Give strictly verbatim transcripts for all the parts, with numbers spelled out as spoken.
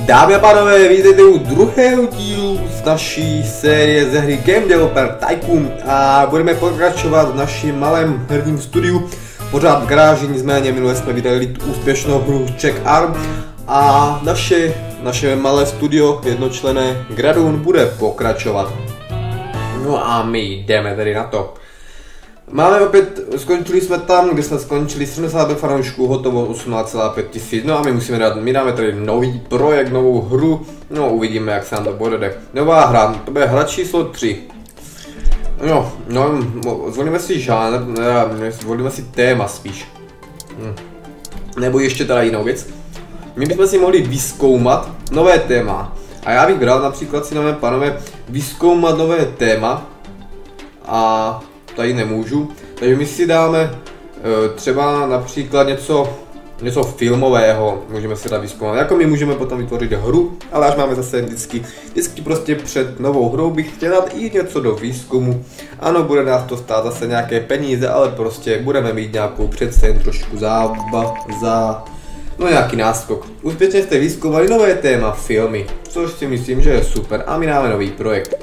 Dámy a pánové, vítejte u druhého dílu z naší série ze hry Game Developer Tycoon a budeme pokračovat v našem malém herním studiu, pořád v garáži, nicméně minule jsme vydali úspěšnou hru Check Arm a naše, naše malé studio jednočlenné Gradun bude pokračovat. No a my jdeme tedy na to. Máme opět, skončili jsme tam, kde jsme skončili, sedmdesát pět fanoušků, hotovo osmnáct celá pět tisíc, no a my musíme dát, my dáme tady nový projekt, novou hru, no uvidíme, jak se nám to povede. Nová hra, to bude hra číslo tři. No, no, zvolíme si žánr, ne, zvolíme si téma spíš. Hm. Nebo ještě teda jinou věc. My bychom si mohli vyzkoumat nové téma. A já bych bral například si, dáme panové, vyzkoumat nové téma. A tady nemůžu, takže my si dáme e, třeba například něco, něco filmového, můžeme si dát vyzkoumat, jako my můžeme potom vytvořit hru, ale až máme zase vždycky, vždycky prostě před novou hrou bych chtěl dát i něco do výzkumu. Ano, bude nás to stát zase nějaké peníze, ale prostě budeme mít nějakou přece jen trošku zába, za, no nějaký náskok. Úspěšně jste vyzkoumali nové téma filmy, což si myslím, že je super a my dáme nový projekt.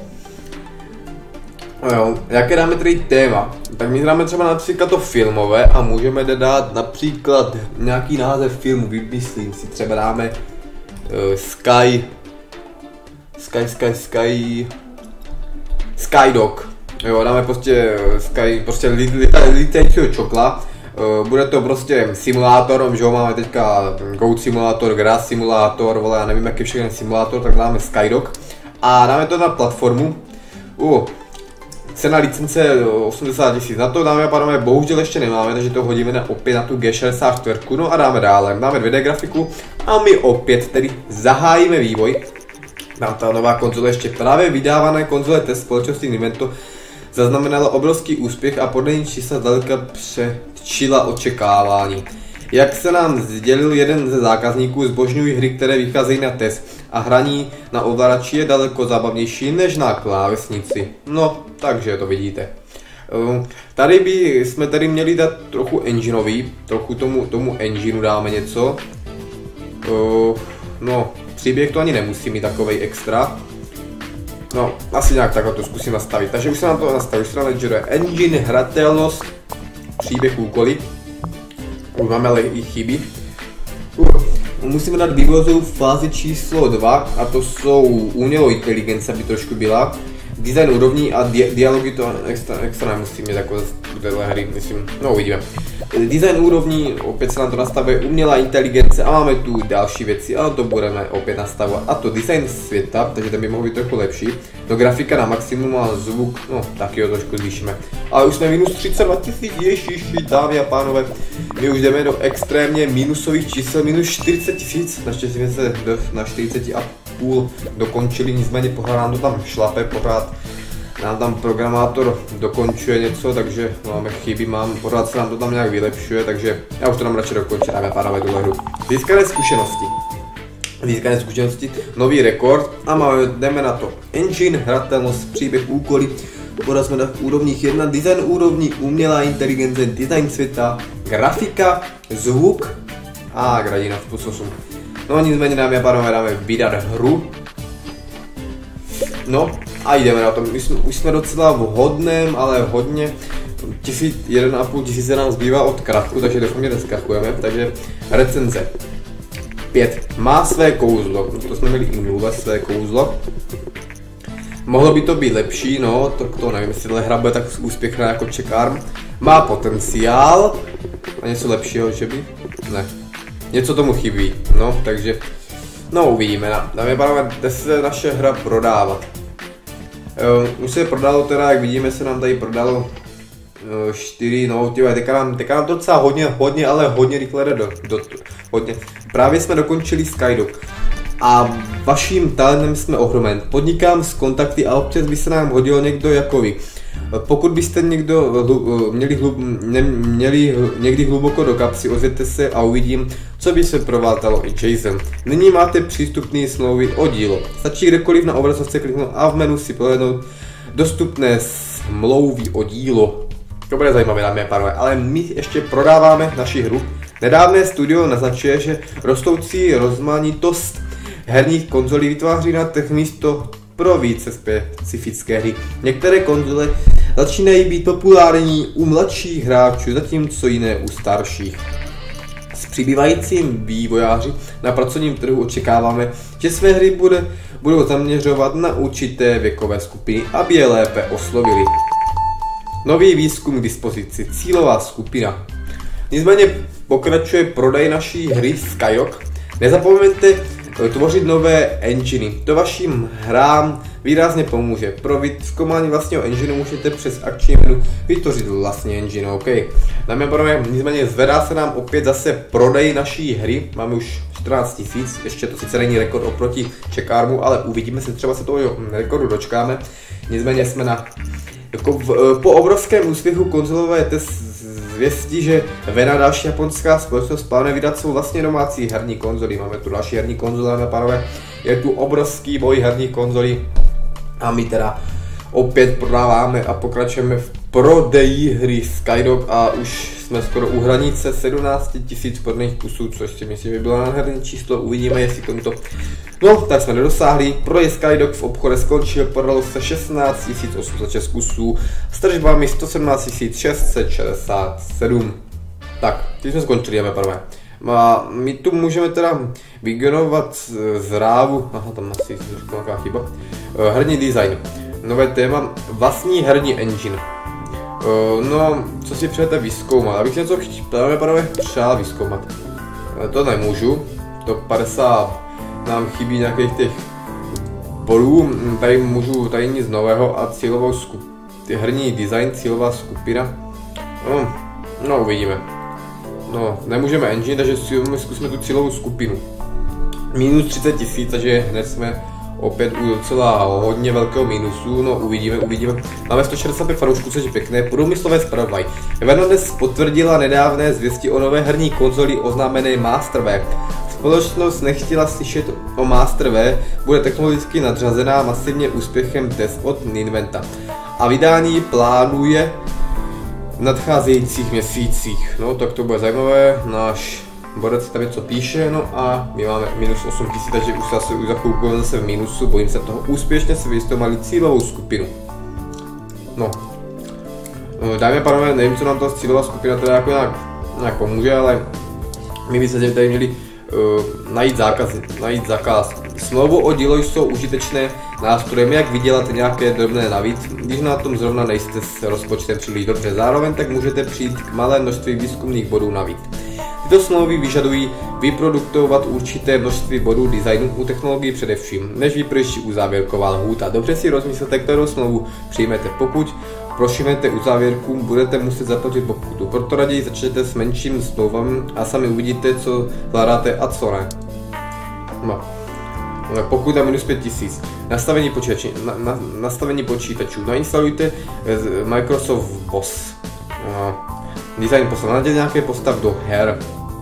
No jo, jaké dáme tedy téma? Tak my dáme třeba například to filmové a můžeme dát například nějaký název filmu, vymyslím si, třeba dáme uh, Sky, Sky, Sky, Sky, Skydog. Jo, dáme prostě Sky, prostě litajícího čokla. Uh, bude to prostě simulátor, že jo, máme teďka Goat simulátor, Grass simulátor, vole, já nevím jaký všechny simulátor, tak dáme Skydog. A dáme to na platformu. Uh, Cena licence osmdesát tisíc, na to dáme a pánové bohužel ještě nemáme, takže to hodíme na, opět na tu G šedesát čtyři, no a dáme dále, dáme dvě D grafiku a my opět tedy zahájíme vývoj. Nám ta nová konzole, ještě právě vydávané konzole test společnosti Nintendo zaznamenala obrovský úspěch a podle ní čísla zdaleka předčila očekávání. Jak se nám sdělil jeden ze zákazníků, zbožňují hry, které vycházejí na test a hraní na ovladači je daleko zábavnější než na klávesnici. No, takže to vidíte. Tady by jsme tady měli dát trochu engineový, trochu tomu, tomu engineu dáme něco. No, příběh to ani nemusí mít takovej extra. No, asi nějak takhle to zkusím nastavit. Takže už se nám to nastaví, už se nám ledgeruje engine, hratelnost, příběh, úkoly. Už máme ale i chyby. Uh, musíme dát vývozovou fázi číslo dva a to jsou umělou inteligence, aby trošku byla. Design úrovní a di dialogy to extra, extra nemusí mít jako téhle hry, myslím, no uvidíme. Design úrovní, opět se nám to nastavuje umělá inteligence a máme tu další věci, ale to budeme opět nastavovat. A to design světa, takže ten by mohl být trochu lepší. No grafika na maximum a zvuk, no taky ho trošku zvýšíme. Ale už jsme minus třicet dva tisíc, ježiši, dámy a pánové. My už jdeme do extrémně minusových čísel, minus čtyřicet tisíc, naštěstí jsme se do, na čtyřicet a půl dokončili, nicméně pořád nám to tam šlape, pořád nám tam programátor dokončuje něco, takže máme chyby, mám, pořád se nám to tam nějak vylepšuje, takže já už to nám radši dokončím, dáme pánové tuhle hru. Získané zkušenosti. Získané zkušenosti, nový rekord a máme, jdeme na to. Engine, hratelnost, příběh, úkoly, pořád jsme na úrovních jedna, design úrovní, umělá inteligence, design světa, grafika, zvuk a gradina v osm. No nicméně dámy a pánové, dáme vydat hru. No a jdeme na to, my jsme, už jsme docela v hodném, ale hodně, tisíc, jeden a půl tisíce nám zbývá od krachu, takže doufám, že neskrachujeme, takže recenze. pět. Má své kouzlo, to jsme měli i nula, své kouzlo. Mohlo by to být lepší, no, to, to nevím, jestli tahle hra bude tak úspěšná jako Check Arm. Má potenciál, a něco lepšího, že by? Ne. Něco tomu chybí, no, takže, no uvidíme, dáme pánové, kde se naše hra prodávat. Uh, už se prodalo teda, jak vidíme, se nám tady prodalo uh, čtyři, no tyhle, teďka nám, teďka nám docela hodně, hodně, ale hodně rychle jde do, do, hodně. Právě jsme dokončili Skydog a vaším talentem jsme ohromen. Podnikám s kontakty a občas by se nám hodilo někdo jako vy. Pokud byste někdo měli, hlub, ne, měli někdy hluboko do kapsy, ozvěte se a uvidím, co by se prováltalo i Jason. Nyní máte přístupné smlouvy o dílo. Stačí kdekoliv na obrazovce kliknout a v menu si pohlednout dostupné smlouvy o dílo. To bude zajímavé, dámy a pánové, ale my ještě prodáváme naši hru. Nedávné studio naznačuje, že rostoucí rozmanitost herních konzolí vytváří na trh místo pro více specifické hry. Některé konzole začínají být populární u mladších hráčů, zatímco jiné u starších. S přibývajícím vývojáři na pracovním trhu očekáváme, že své hry bude, budou zaměřovat na určité věkové skupiny, aby je lépe oslovili. Nový výzkum k dispozici, cílová skupina. Nicméně pokračuje prodej naší hry Skyrock. Nezapomeňte tvořit nové enginy. To vašim hrám výrazně pomůže. Pro vyzkoumání vlastního engineu můžete přes akční menu vytvořit vlastní engine. OK. Dámy a pánové, nicméně zvedá se nám opět zase prodej naší hry. Máme už čtrnáct tisíc, ještě to sice není rekord oproti Checkármu, ale uvidíme se, třeba se toho rekordu dočkáme. Nicméně jsme na jako v, po obrovském úspěchu konzolové test zvěstí, že Vena, další japonská společnost, plánuje vydat svou vlastně domácí herní konzoli. Máme tu další herní konzole, dámy a pánové. Je tu obrovský boj herních konzolí a my teda opět prodáváme a pokračujeme v prodeji hry Skyrock a už jsme skoro u hranice sedmnáct tisíc prodaných kusů, což si myslím, že by bylo nádherné číslo. Uvidíme, jestli to. No, tak jsme nedosáhli. Prodej Skyrock v obchodě skončil, prodalo se šestnáct tisíc osm set šest kusů s tržbami sto sedmnáct tisíc šest set šedesát sedm. Tak, tím jsme skončili, dámy a pánové. A my tu můžeme teda vygenerovat zrávu, aha, tam asi nějaká chyba, herní design. Nové téma, vlastní herní engine. No, co si přejete vyzkoumat? Abych si něco chtěl, pánové, přál vyzkoumat. To nemůžu, to padesát nám chybí nějakých těch bodů, tady můžu, tady nic nového a cílovou skupinu, herní design, cílová skupina. No, no uvidíme. No, nemůžeme engine, takže zkusíme tu cílovou skupinu. Minus třicet tisíc, takže hned jsme opět u docela hodně velkého minusu, no uvidíme, uvidíme. Máme sto šedesát pět fanoušků, což je pěkné. Průmyslové zpravodaj. Vena dnes potvrdila nedávné zvěsti o nové herní konzoli oznámené Masterware. Společnost nechtěla slyšet o Masterware, bude technologicky nadřazená masivně úspěchem test od Ninventa. A vydání plánuje v nadcházejících měsících. No tak to bude zajímavé, náš borec tam něco píše, no a my máme minus osm tisíc, takže už zase už za chvilku zase v minusu, bojím se toho. Úspěšně se vystouhali cílovou skupinu. No. Dámy a pánové, nevím, co nám ta cílová skupina teda jako nějak, nějak pomůže, ale my bychom tady měli uh, najít zákaz, najít zákaz. Smlouvu o dílo jsou užitečné nástrojem, jak vydělat nějaké drobné navíc, když na tom zrovna nejste s rozpočtem příliš dobře. Zároveň tak můžete přijít k malé množství výzkumných bodů navíc. Tyto smlouvy vyžadují vyproduktovat určité množství bodů designu u technologií především, než vyprší uzávěrková lhůta. Dobře si rozmyslete, kterou smlouvu přijmete. Pokud prošimete uzávěrku, budete muset zaplatit pokutu. Proto raději začnete s menším smlouvami a sami uvidíte, co zvládáte a co ne. No. Pokud na minus pět tisíc. Nastavení počítačů. Na, na, nastavení počítačů. Nainstalujte Microsoft B O S. No. Design postav. Nadělejte nějaké postav do her.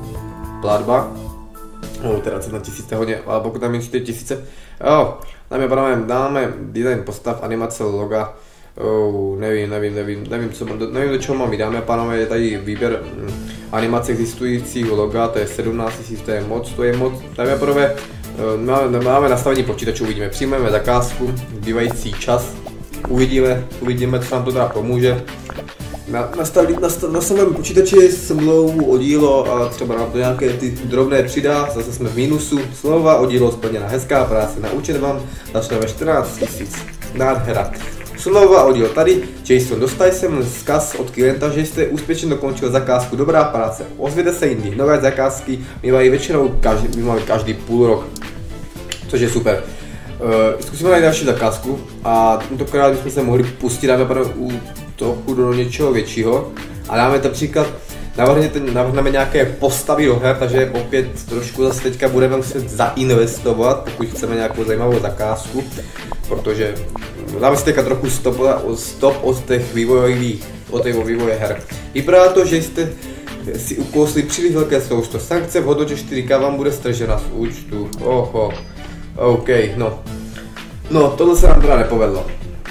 Platba. No, teda na tisíce hodně, ale pokud tam je čtyři tisíce. Jo, dáme, pánové, dáme design postav, animace, loga. Oh, nevím, nevím, nevím, nevím, co, nevím, do čeho mám, dáme, pánové, je tady výběr hm, animace existujícího loga, to je sedmnáct tisíc, to je moc, to je moc. Dáme, pánové, máme, máme nastavení počítačů, uvidíme, přijmeme zakázku, zbývající čas, uvidíme, uvidíme, co nám to teda pomůže. Na, nastavit, nastav, na samém počítači smlouvu o dílo a třeba nám to nějaké ty drobné přidá, zase jsme v mínusu, smlouva o dílo splněna, hezká práce, na účet vám začne ve čtrnáct tisíc, nádhera. Smlouva o dílo tady, Jason, dostali jsem vzkaz od klienta, že jste úspěšně dokončil zakázku, dobrá práce, ozvěte se jindy, nové zakázky mývají většinou každý, mývají každý půl rok, což je super. Uh, zkusíme najít další zakázku a tentokrát bychom se mohli pustit, dáme u trochu do něčeho většího a dáme například, navrhneme nějaké postavy do her, takže opět trošku zase teďka budeme muset zainvestovat, pokud chceme nějakou zajímavou zakázku, protože dáme si teďka trochu stop, stop od těch vývojových, od těch vývoje her. Vypadá to, že jste si ukousli příliš velké sousto, sankce v hodnotě čtyři ká vám bude stržena z účtu, oho, OK, no, no tohle se nám teda nepovedlo.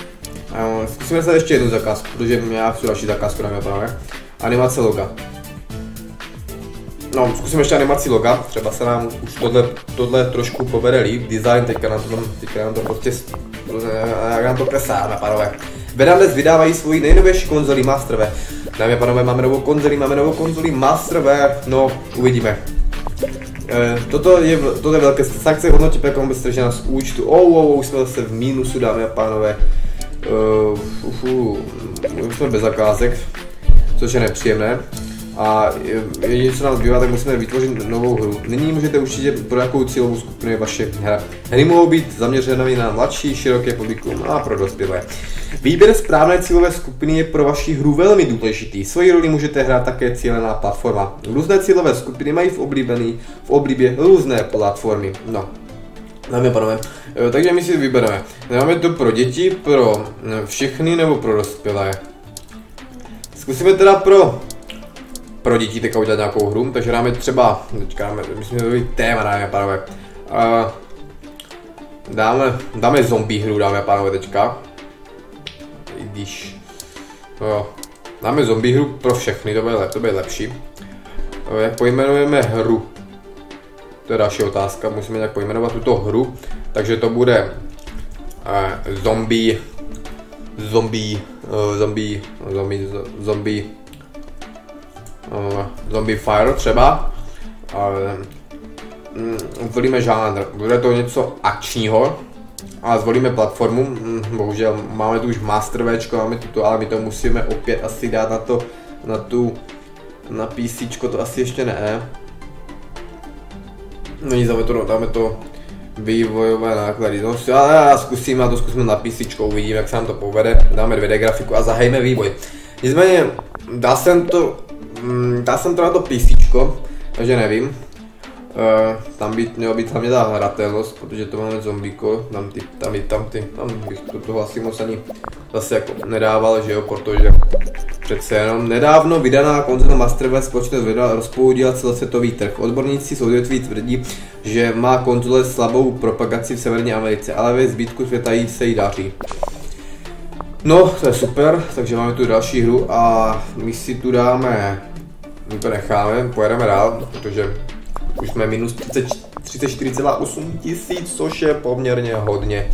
Zkusíme se ještě jednu zakázku, protože já chci další zakázku, dámy a pánové. Animace loga. No, zkusím ještě animaci loga, třeba se nám už tohle, tohle trošku povede líp, design, teďka nám to, teďka nám to prostě, jak nám to klesáme, pánové. Verandes vydávají svoji nejnovější konzoli Master V. Dámy a pánové, máme novou konzoli, máme novou konzoli Master V, no, uvidíme. E, toto, je, toto je velké sankce, hodnotí pekom bez stržená z účtu, oh, oh, oh, už jsme zase v mínusu, dámy a pánové. Uh, uh, uh, už jsme bez zakázek, což je nepříjemné. A jediné, co nám zbývá, tak musíme vytvořit novou hru. Nyní můžete určitě pro jakou cílovou skupinu je vaše hra. Hry mohou být zaměřené na mladší, široké publikum a pro dospělé. Výběr správné cílové skupiny je pro vaši hru velmi důležitý. Svoji roli můžete hrát také cílená platforma. Různé cílové skupiny mají v, oblíbený, v oblíbě různé platformy. No. Dámy a pánové, takže my si vybereme. Máme to pro děti, pro všechny nebo pro dospělé. Zkusíme teda pro pro děti teďka udělat nějakou hru, takže dáme třeba, teďka dáme, myslím, že to být téma, dáme a pánové. Uh, dáme, dáme zombie hru, dáme a pánové teďka. I když, jo, dáme zombie hru pro všechny, to bude, to bude lepší. Uh, jak pojmenujeme hru? To je další otázka, musíme nějak pojmenovat tuto hru, takže to bude uh, zombie, zombie, uh, zombie, zombie, zombie, uh, zombie fire třeba. Uh, mm, zvolíme žánr, bude to něco akčního a zvolíme platformu, mm, bohužel máme tu už Master Včko, máme tuto, ale my to musíme opět asi dát na to, na tu, na PCčko, to asi ještě ne. No nic, dáme to, dáme to vývojové náklady, no ale já zkusím a to zkusíme na PCčko, uvidíme, jak se nám to povede, dáme dvě dé grafiku a zahajme vývoj. Nicméně, dá jsem to, dá jsem to na to PCčko, takže nevím, uh, tam by mělo být hlavně ta hratelnost, protože to máme zombíko, tam ty, tam ty, tam ty, tam bych do toho asi moc ani zase jako nedával, že jo, protože přece jenom nedávno vydaná konzola Master V společnost vydala rozpoudila celosvětový trh. Odborníci z odvětví tvrdí, že má konzole slabou propagaci v Severní Americe, ale ve zbytku světa jí se jí daří. No, to je super, takže máme tu další hru a my si tu dáme, my to necháme, pojedeme dál, protože už jsme minus třicet čtyři celá osm tisíc, což je poměrně hodně.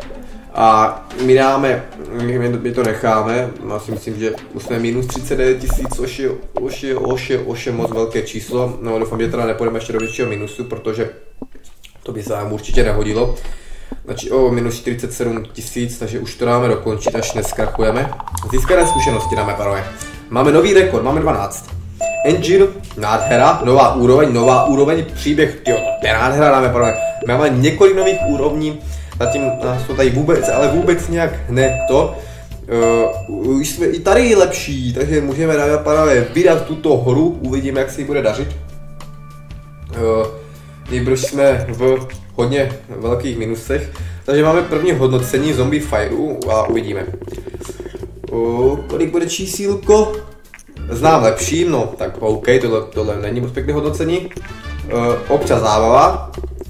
A my dáme, my to necháme, já si myslím, že už jsme minus třicet devět tisíc, což je, už je, už je, už je moc velké číslo. No doufám, že teda nepůjdeme ještě do většího minusu, protože to by se nám určitě nehodilo. Znači o minus čtyřicet sedm tisíc, takže už to dáme dokončit, až neskrachujeme. Získané zkušenosti dáme, pánové. Máme nový rekord, máme dvanáct. Engine, nádhera, nová úroveň, nová úroveň, příběh, jo, to je nádhera, dáme, pánové. Máme několik nových úrovní. Zatím nás to tady vůbec, ale vůbec nějak ne to. Uh, už jsme i tady lepší, takže můžeme, dámy a pánové, vydat tuto hru, uvidíme, jak se jí bude dařit. Uh, Nejbrž jsme v hodně velkých minusech, takže máme první hodnocení Zombie Fireu a uvidíme. Uh, kolik bude čísílko? Znám lepší, no tak OK, tohle, tohle není moc pěkné hodnocení. Uh, občas zábava.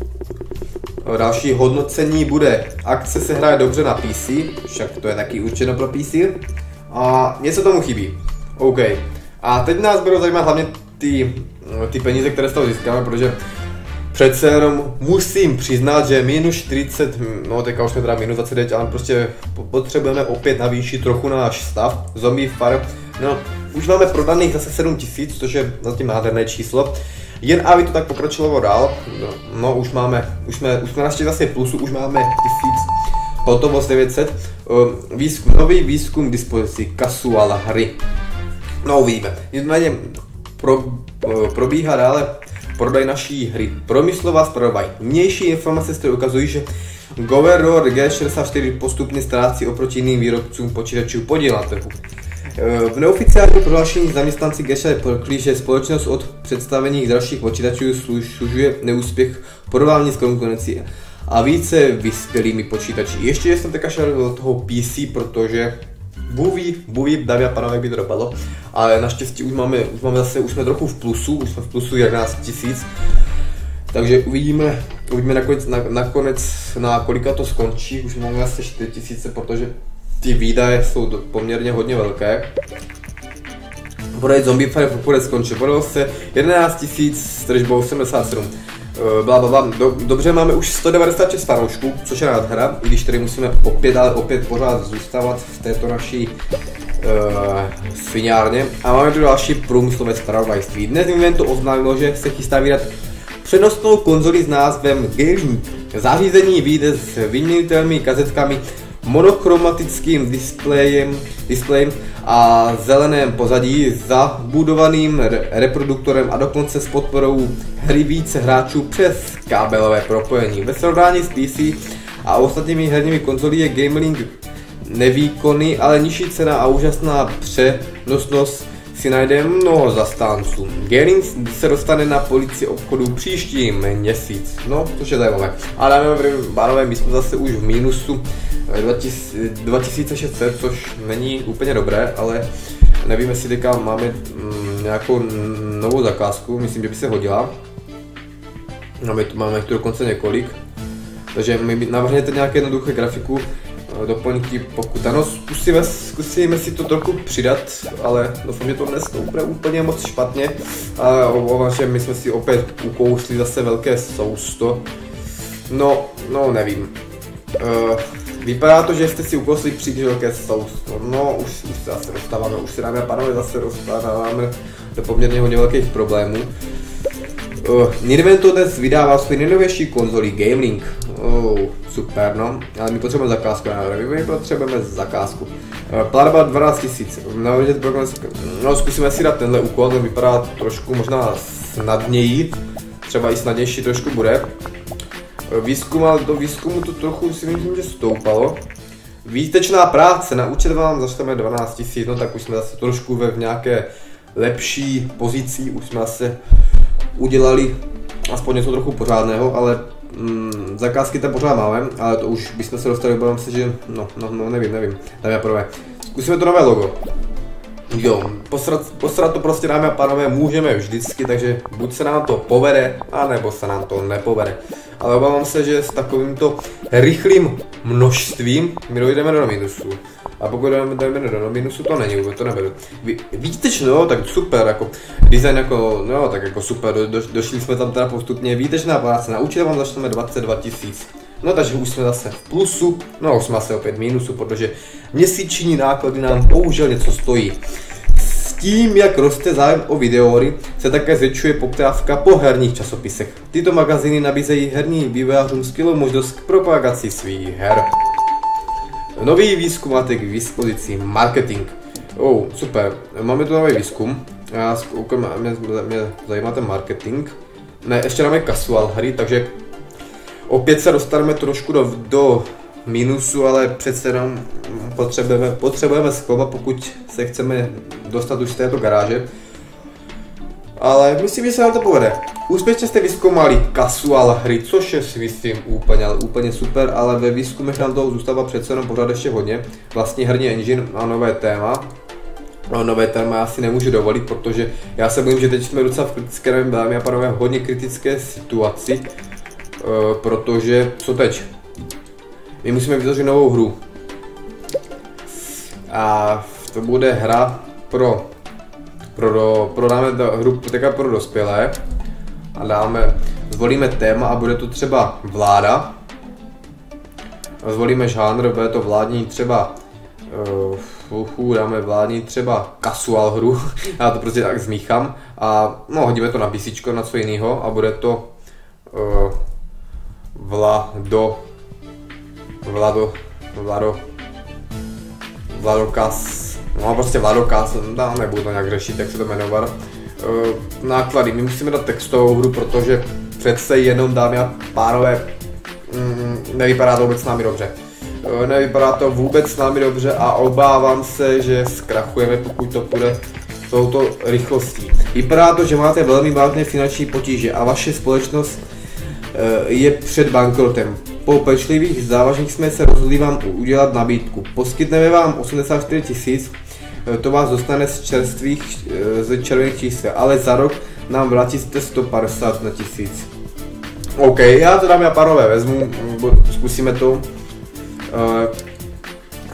Další hodnocení bude akce se hraje dobře na P C, však to je taky určeno pro P C. A něco tomu chybí. OK. A teď nás budou zajímat hlavně ty, ty peníze, které z toho získáme, protože přece jenom musím přiznat, že minus čtyřicet, no teďka už jsme teda minus dvacet devět, ale prostě potřebujeme opět navýšit trochu náš stav. Zombie Fire, no už máme prodaných zase sedm tisíc, což je zatím nádherné číslo. Jen aby to tak pokračovalo dál, no, no už máme, už jsme, už jsme našli zase plusu, už máme tisíc, hotovost devět set, uh, výzkum, nový výzkum k dispozici, casual hry. No uvidíme, nicméně pro, uh, probíhá dále prodaj naší hry. Promyslová zpravodaj. Vnější informace se ukazují, že Governor G šedesát čtyři postupně ztrácí oproti jiným výrobcům počítačů podíl na trhu. V neoficiálním prohlášení zaměstnanci G šedesát řekli, že společnost od představených dalších počítačů služuje neúspěch porovnání s konkurencí a více vyspělými počítači. Ještě jsem teďka šel do toho P C, protože Buví, buví, dámy a pánové, jak by to dopadlo, ale naštěstí už máme, už máme zase, už jsme trochu v plusu, už jsme v plusu jedenáct tisíc, takže uvidíme, uvidíme nakonec, na, nakonec na kolika to skončí, už máme asi čtyři tisíce, protože ty výdaje jsou do, poměrně hodně velké. Prodej Zombie Fire pokud skončil, prodal se jedenáct tisíc s tržbou sedmdesát sedm. Bla, bla, bla. Do, dobře, máme už sto devadesát šest fanoušků, což je nádhera, i když tady musíme opět, ale opět pořád zůstávat v této naší uh, sviňárně. A máme tu další průmyslové zpravodajství. Dnes Nintendo oznámilo, že se chystá vydat přenosnou konzoli s názvem Gaming. Zařízení vyjde s vyměnitelnými kazetkami, monochromatickým displejem, displejem a zeleném pozadí, zabudovaným re reproduktorem a dokonce s podporou hry více hráčů přes kábelové propojení. Ve srovnání s P C a ostatními herními konzolí je Game-Link nevýkonný, ale nižší cena a úžasná přenosnost si najde mnoho zastánců. Game-Link se dostane na polici obchodu příští měsíc, no, což je zajímavé. A dáme bánové, my jsme zase už v mínusu dva tisíce šest set, což není úplně dobré, ale nevím, jestli teďka máme mm, nějakou novou zakázku, myslím, že by se hodila. Máme tu, máme tu dokonce několik, takže mi navrhněte nějaké jednoduché grafiku, doplňky, pokud ano, zkusíme, zkusíme si to trochu přidat, ale doufám, že to nestoupne úplně moc špatně. A obávám, že my jsme si opět ukousli zase velké sousto. No, no nevím. Uh, vypadá to, že jste si ukousli příliš velké sousto. No, už, už se zase dostáváme, už se dáme a pánové zase dostáváme do poměrně hodně velkých problémů. Uh, Nintendo dnes vydává svůj nejnovější konzoli Game-Link. Oh, super, no, ale my potřebujeme zakázku, my potřebujeme zakázku. Uh, platba dvanáct tisíc, no, no, zkusíme si dát tenhle úkol, to vypadá trošku možná snadněji, třeba i snadnější trošku bude. Uh, výzkum, ale do výzkumu to trochu si myslím, že stoupalo. Výtečná práce, na účet vám zašleme dvanáct tisíc, no tak už jsme zase trošku ve v nějaké lepší pozici, už jsme zase udělali aspoň něco trochu pořádného, ale mm, zakázky tam pořád máme, ale to už bychom se dostali, obávám se, že no, no, no nevím, nevím, dámy a pánové. Zkusíme to nové logo. Jo, posrat, posrat to prostě, dámy a pánové, můžeme vždycky, takže buď se nám to povede, anebo se nám to nepovede. Ale obávám se, že s takovýmto rychlým množstvím my dojdeme do minusu. A pokud jdeme do minusu, to není, vůbec to neberu. Výtečno, tak super, jako design jako, no tak jako super, do, do, došli jsme tam teda postupně, výtečná práce, na účet vám zašleme dvacet dva tisíc. No takže už jsme zase v plusu, no už jsme zase opět v minusu, protože měsíční náklady nám bohužel něco stojí. S tím, jak roste zájem o videohry, se také zvětšuje poptávka po herních časopisech. Tyto magazíny nabízejí herním vývojářům skvělou možnost k propagaci svých her. Nový výzkum máte k dispozici, marketing. Oh, super, máme tu nový výzkum. Já zkoukám, mě, mě zajímá ten marketing. Ne, ještě máme casual hry, takže opět se dostaneme trošku do, do minusu, ale přece jenom potřebujeme, potřebujeme skloba, pokud se chceme dostat už z této garáže. Ale myslím, že se nám to povede. Úspěšně jste vyzkoumali casual hry, což je si myslím úplně, úplně super, ale ve výzkumech nám toho zůstává přece jenom pořád ještě hodně. Vlastně herní engine má nové téma. No, nové téma já si nemůžu dovolit, protože já se bojím, že teď jsme docela v kritické, dámy a pánové, hodně kritické situaci. Uh, protože, co teď? My musíme vytvořit novou hru. A to bude hra pro Pro do, pro dáme do, hru teďka pro dospělé a dáme, zvolíme téma a bude to třeba vláda. Zvolíme žánr, bude to vládní třeba, uh, uh, dáme vládní třeba casual hru, já to prostě tak zmíchám a no, hodíme to na písíčko, na co jiného a bude to uh, Vlado, Vlado, Vlado, Vladokas. No prostě Vladokaz, no, nebudu to nějak řešit, jak se to jmenovat. E, náklady, my musíme dát textovou hru, protože přece jenom, dámy a pánové, mm, nevypadá to vůbec s námi dobře. E, nevypadá to vůbec s námi dobře a obávám se, že zkrachujeme, pokud to půjde touto rychlostí. Vypadá to, že máte velmi vážné finanční potíže a vaše společnost e, je před bankrotem. Po pečlivých závažích jsme se rozhodli vám udělat nabídku. Poskytneme vám osmdesát čtyři tisíc, to vás dostane z čerstvých, z červených čísel, ale za rok nám vrátíte sto padesát na tisíc. OK, já to dámy a pánové vezmu, zkusíme to.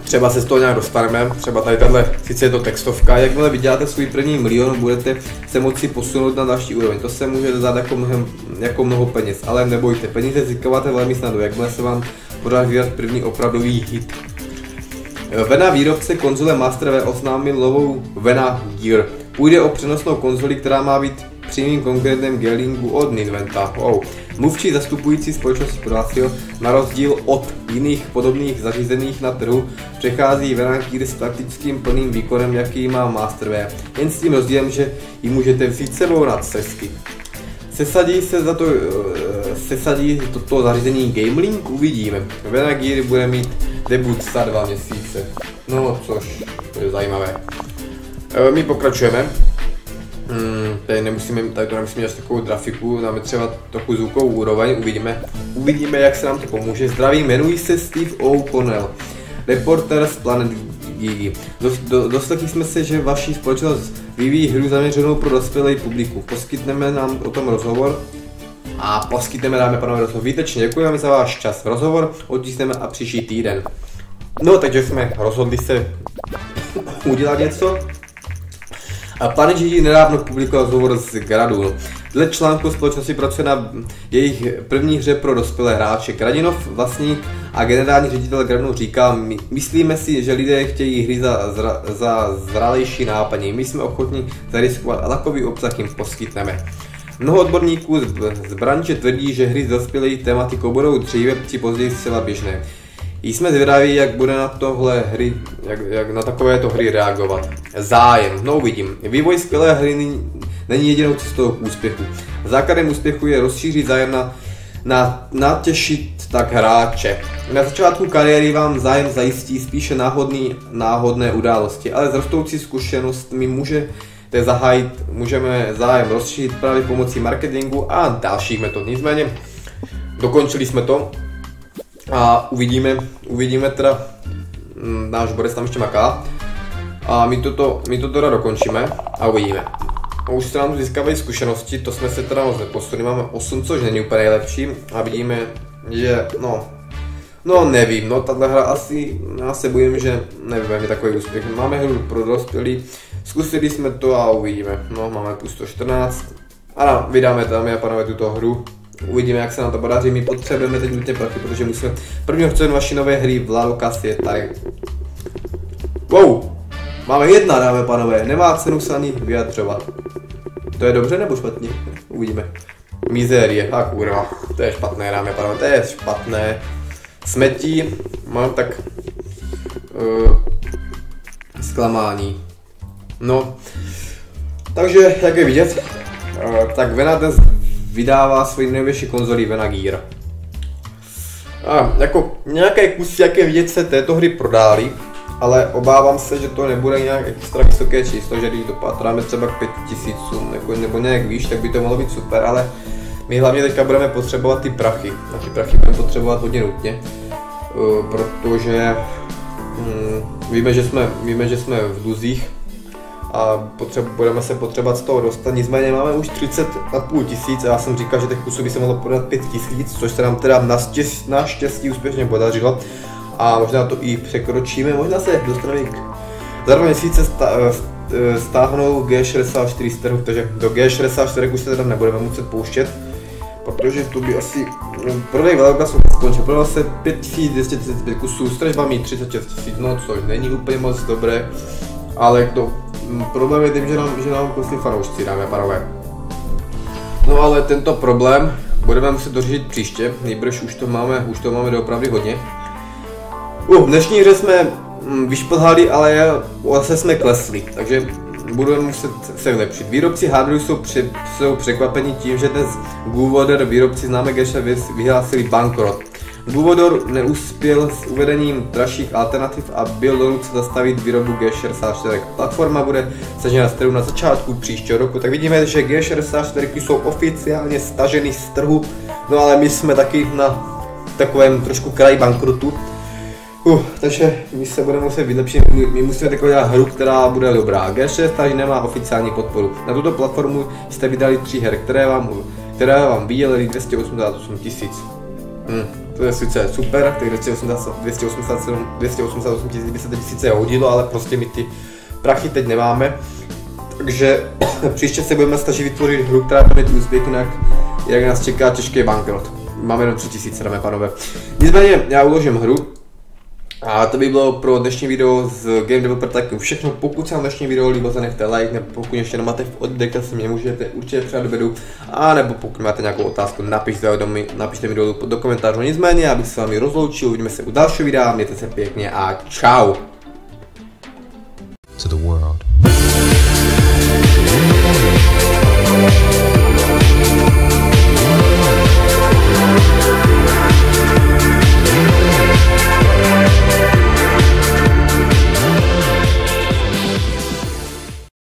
třeba se z toho nějak dostaneme, třeba tady tahle, sice je to textovka, jakmile vyděláte svůj první milion, budete se moci posunout na další úroveň, to se může dát jako, mnohem, jako mnoho peněz, ale nebojte, peníze získáváte velmi snadno, jakmile se vám podaří vydat první opravdový hit. Vena výrobce konzole Master V oznámil novou Vena Gear. Půjde o přenosnou konzoli, která má být přímým konkurentem Galingu od Ninventa. Wow. Mluvčí zastupující společnost prohlásil, na rozdíl od jiných podobných zařízeních na trhu, přechází Vena Gear s praktickým plným výkonem, jaký má Master V. Jen s tím rozdílem, že ji můžete vzít sebou na cesty. Sesadí se za to, sesadí toto zařízení GameLink, uvidíme. Vena Gear bude mít debut za dva měsíce. No, což je zajímavé. My pokračujeme. Hmm, tady nemusíme, tady to nemusíme dělat takovou grafiku, dáme třeba trochu zvukovou úroveň, uvidíme, uvidíme, jak se nám to pomůže. Zdravím, jmenuji se Steve O'Connell, reporter z Planet Gigi. Do, doslechli jsme se, že vaši společnost vyvíjí hru zaměřenou pro dospělé publikum. Poskytneme nám o tom rozhovor a poskytneme dáme pánové rozhovor. Výtečně děkujeme za váš čas. Rozhovor otiskneme a příští týden. No, takže jsme rozhodli se udělat něco. A Planet Gigi nedávno publikoval rozhovor z Gradu. Dle článku společnosti pracuje na jejich první hře pro dospělé hráče. Gradinov, vlastník a generální ředitel Gradu říká, my, myslíme si, že lidé chtějí hry za, zra, za zralejší nápadní. My jsme ochotní zariskovat a takový obsah jim poskytneme. Mnoho odborníků z, z branže tvrdí, že hry s dospělou tematikou budou dříve či později zcela běžné. Jsme zvědaví, jak bude na tohle hry, jak, jak na takovéto hry reagovat. Zájem, no uvidím. Vývoj skvělé hry není, není jedinou cestou k úspěchu. Základem úspěchu je rozšířit zájem na, na natěšit tak hráče. Na začátku kariéry vám zájem zajistí spíše náhodný, náhodné události, ale s rostoucí zkušenostmi můžete zahájit, můžeme zájem rozšířit právě pomocí marketingu a dalších metod. Nicméně dokončili jsme to. A uvidíme, uvidíme teda, náš Boris tam ještě maká a my toto, my to teda dokončíme a uvidíme. A už se nám získávají zkušenosti, to jsme se teda moc neposunuli, máme osm, což není úplně nejlepší a vidíme, že no, no nevím, no tahle hra asi, já se bojím, že nebude mít takový úspěch. Máme hru pro dospělí, zkusili jsme to a uvidíme, no máme tu sto čtrnáct a vydáme tam a pánové tuto hru. Uvidíme, jak se nám to podaří, my potřebujeme teď nutně prachy, protože musíme prvního chceme vaší nové hry v Lalukas je tady. Wow, máme jedna, dáme pánové, nemá cenu se ani vyjadřovat. To je dobře nebo špatně? Uvidíme. Mizérie, a kurva, to je špatné, dáme pánové, to je špatné. Smetí, mám tak uh, zklamání. No, takže jak je vidět, uh, tak Vena dnes vydává svoji největší konzoli Vena Gear. A jako nějaké kusy, jaké vidět, se této hry prodály, ale obávám se, že to nebude nějak extra vysoké číslo, že když dopátráme třeba k pět tisícům nebo, nebo nějak výš, tak by to mohlo být super, ale my hlavně teďka budeme potřebovat ty prachy. A ty prachy budeme potřebovat hodně nutně, uh, protože um, víme, že jsme, víme, že jsme v dluzích a potřeb, budeme se potřebovat z toho dostat, nicméně máme už třicet a půl tisíc a já jsem říkal, že těch kusů by se mohlo prodat pět tisíc, což se nám teda naštěstí, naštěstí úspěšně podařilo a možná to i překročíme, možná se dostaneme k za dva měsíce stáhnou G šedesát čtyři z trhu, takže do G šedesát čtyři už se teda nebudeme muset pouštět, protože to by asi prodej velká skončil, prodal se pět tisíc dvě stě třicet pět kusů, s tržbami třicet šest tisíc, no což není úplně moc dobré, ale kdo problém je tím, že nám, že nám prostě fanoušci, dáme a pánové. No ale tento problém budeme muset dořešit příště, nejbrž už to máme, už to máme doopravdy hodně. U dnešní hře jsme vyšplhali, ale zase jsme klesli, takže budeme muset se vylepšit. Výrobci hardwareu jsou, před, jsou překvapeni tím, že dnes Guvodor, výrobci známé Geše, vyhlásili bankrot. Guvodor neuspěl s uvedením dražších alternativ a byl donucen zastavit výrobu G šedesát čtyři. Platforma bude stažena z trhu na začátku příštího roku, tak vidíme, že G šedesát čtyři jsou oficiálně staženy z trhu, no ale my jsme taky na takovém trošku kraji bankrotu. Uh, takže my se budeme muset vylepšit, my, my musíme takovou dělat hru, která bude dobrá. G šedesát čtyři nemá oficiální podporu. Na tuto platformu jste vydali tři her, které vám, které vám vydělily dvě stě osmdesát osm tisíc. Hmm. to je sice super, těch dvě stě osmdesát osm tisíc by se teď sice hodilo, ale prostě my ty prachy teď nemáme. Takže příště se budeme snažit vytvořit hru, která bude mít úspěch, jinak, jinak nás čeká těžký bankrot. Máme jenom tři tisíce, dáme pánové. Nicméně, já uložím hru. A to by bylo pro dnešní video z Game Developer Tycoon všechno. Pokud se vám dnešní video líbilo, zanechte like, nebo pokud ještě nemáte v oddech, tak se mě můžete určitě přát do videu. A nebo pokud máte nějakou otázku, napište, do mi, napište mi do, do komentářů. Nicméně, abych se s vámi rozloučil, uvidíme se u dalšího videa, mějte se pěkně a čau.